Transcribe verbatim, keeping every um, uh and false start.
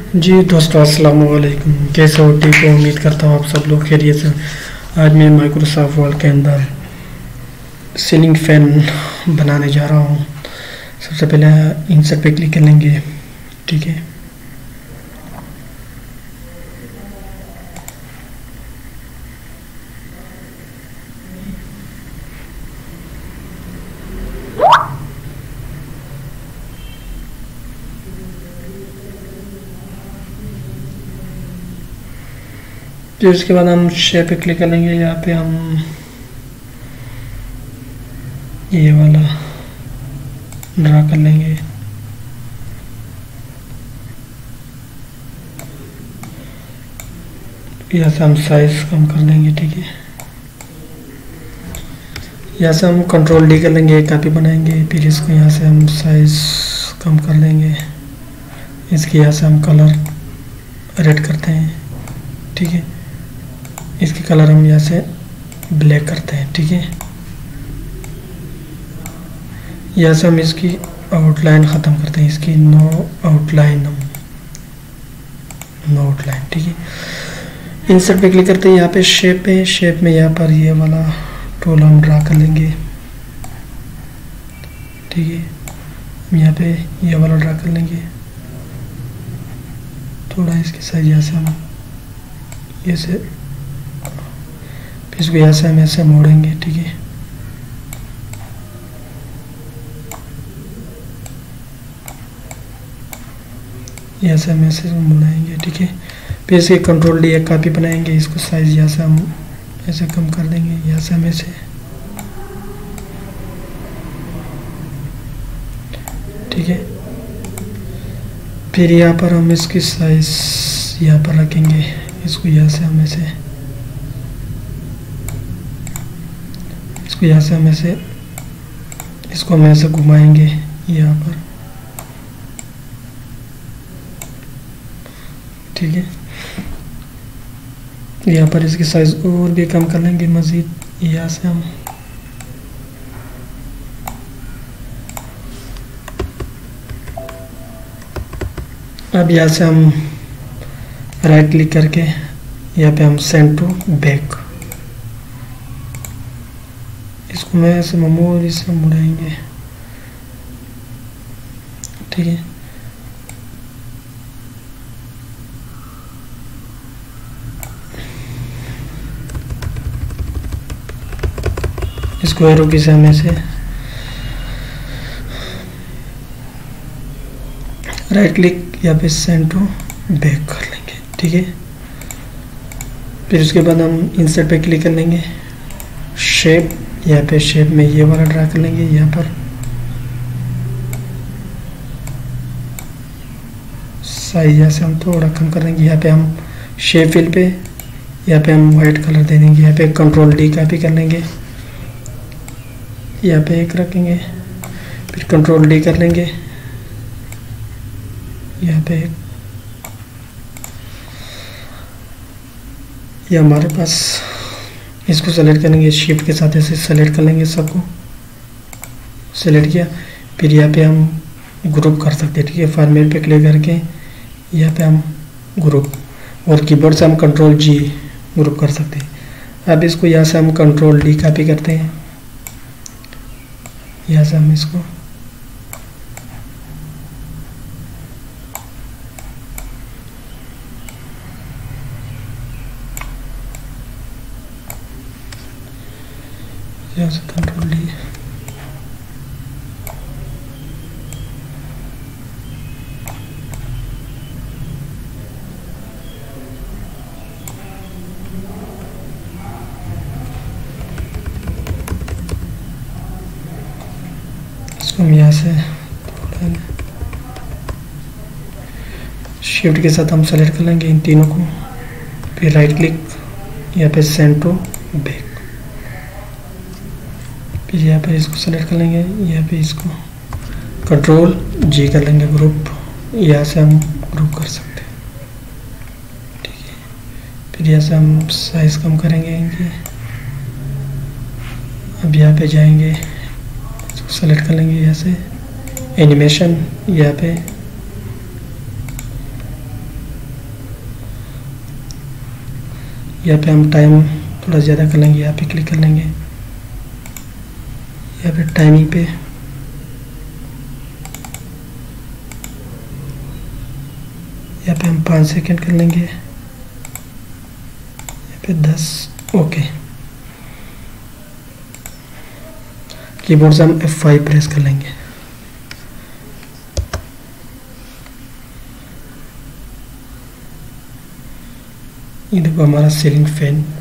जी दोस्तों, अस्सलाम वालेकुम। कैसे हो? ठीक हो? उम्मीद करता हूँ आप सब लोग खैरियत से। आज मैं माइक्रोसॉफ्ट वर्ड के अंदर सीलिंग फैन बनाने जा रहा हूँ। सबसे पहले इंसर्ट पे क्लिक कर लेंगे। ठीक है, फिर उसके बाद हम शेप पे क्लिक कर लेंगे। यहाँ पे हम ये वाला ड्रा कर लेंगे। यहाँ से हम साइज कम कर लेंगे। ठीक है, यहाँ से हम कंट्रोल डी कर लेंगे, कॉपी बनाएंगे। फिर इसको यहाँ से हम साइज कम कर लेंगे। इसके यहाँ से हम कलर रेड करते हैं। ठीक है, इसके कलर हम यहाँ से ब्लैक करते हैं। ठीक है, यहाँ से हम इसकी आउटलाइन ख़त्म करते हैं। इसकी नो आउटलाइन, हम नो आउटलाइन। ठीक है, इंसर्ट पे क्लिक करते हैं। यहाँ पे शेप है, शेप में यहाँ पर ये वाला टूल हम ड्रा कर लेंगे। ठीक है, हम यहाँ पे ये वाला ड्रा कर लेंगे। थोड़ा इसकी साइज यहाँ से हम ये से, फिर इसको यहाँ से हम ऐसे मोड़ेंगे। ठीक है, यहाँ से हम ऐसे बनाएंगे। ठीक है, फिर इसके कंट्रोल डी एक कॉपी बनाएंगे। इसको साइज यहाँ से हम ऐसे कम कर देंगे। यहाँ से हम ऐसे, ठीक है, फिर यहाँ पर हम इसकी साइज यहाँ पर रखेंगे। इसको यहाँ से हम ऐसे, इसको यहाँ से हम ऐसे, इसको हम ऐसे घुमाएंगे यहाँ पर। ठीक है, यहाँ पर इसकी साइज और भी कम कर लेंगे मज़ीद। यहाँ से हम अब यहाँ से हम राइट क्लिक करके यहाँ पे हम सेंड टू बैक, इसको मैं ऐसे मामूली से मुड़ाएंगे। ठीक है, इसको एरो की से हम ऐसे राइट क्लिक यहाँ पे सेंड टू बैक कर लेंगे। ठीक है, फिर उसके बाद हम इंसर्ट पे क्लिक कर लेंगे। शेप, यहाँ पे शेप में ये वाला ड्रा कर लेंगे। यहाँ पर साइज यहाँ से हम थोड़ा कम कर लेंगे। यहाँ पे हम शेप फिल पे, यहाँ पे हम वाइट कलर दे देंगे। यहाँ पे कंट्रोल डी कॉपी कर लेंगे। यहाँ पे एक रखेंगे, फिर कंट्रोल डी कर लेंगे। यहाँ पे एक, ये हमारे पास, इसको सेलेक्ट करेंगे। शिफ्ट के साथ ऐसे सेलेक्ट कर लेंगे। सबको सेलेक्ट किया, फिर यहाँ पे हम ग्रुप कर सकते हैं। ठीक है, फॉर्मेट पे क्लिक करके यहाँ पे हम ग्रुप, और कीबोर्ड से हम कंट्रोल जी ग्रुप कर सकते हैं। अब इसको यहाँ से हम कंट्रोल डी कॉपी करते हैं। यहाँ से हम इसको यहाँ से कंट्रोल डी, इसको हम यहाँ से शिफ्ट के साथ हम सेलेक्ट कर लेंगे इन तीनों को। फिर राइट क्लिक, यहाँ पे सेंड टू बैक, फिर यहाँ पर इसको सेलेक्ट कर लेंगे। यहाँ पे इसको कंट्रोल जी कर लेंगे, ग्रुप। यहाँ से हम ग्रुप कर सकते हैं। ठीक है, फिर यहाँ से हम साइज कम करेंगे इनकी। अब यहाँ पे जाएंगे, इसको सेलेक्ट कर लेंगे। यहाँ से एनिमेशन, यहाँ पे यहाँ पे हम टाइम थोड़ा ज़्यादा कर लेंगे, यहाँ पे क्लिक कर लेंगे, यहाँ पे टाइमिंग पे यहाँ पे हम पाँच सेकंड कर लेंगे, यहाँ पे दस। ओके, कीबोर्ड से हम एफ फाइव प्रेस कर लेंगे। ये देखो हमारा सीलिंग फैन